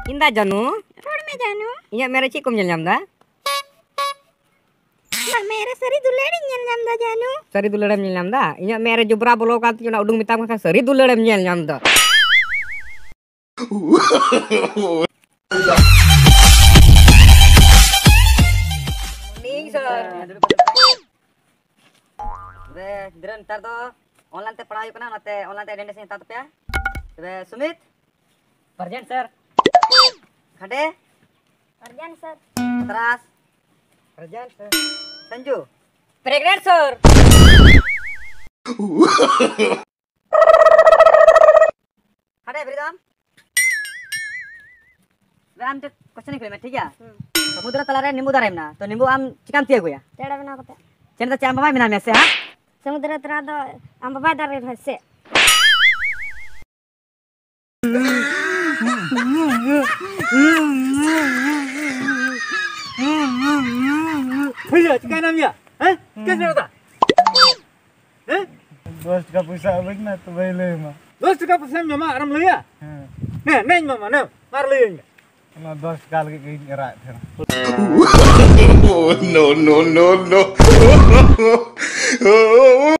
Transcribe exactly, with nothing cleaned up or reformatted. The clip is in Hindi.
इंदा जानू रोड में जानू इया मेरे ची को nyel nyam da मा मेरे सरी दुलेड़ी nyel nyam da जानू सरी दुलेड़म nyel nyam da इया मेरे जुबरा बोलो का ती ना उडुंग मिताम का सरी दुलेड़म nyel nyam da ning sir बे दिरन तार दो ऑनलाइन ते पढ़ाई कना नते ऑनलाइन ते अटेंडेंस ता तपया बे सुमित प्रेजेंट सर खडे अर्जन सर तरास present sir Sanju pregnant sir खडे फ्रीडम बे आम ते क्वेश्चन निकले मैं ठीक है समुद्र तला रे नींबू दारेम ना तो नींबू आम चिकाम तिया गोया तेड़ा बना कते चेन तो चाम बाबा मिना में से हां समुद्र तरा दो आम बाबा दारे हसे भैया क्या नाम या हैं कैसे होता हैं दोस्त का पैसा अब ना तो भाई ले मा दोस्त का पैसा में मार हम लिया हां ने नहीं मामा ने मार लेंगे ना दोस्त काल के कहीं करा थे no no no no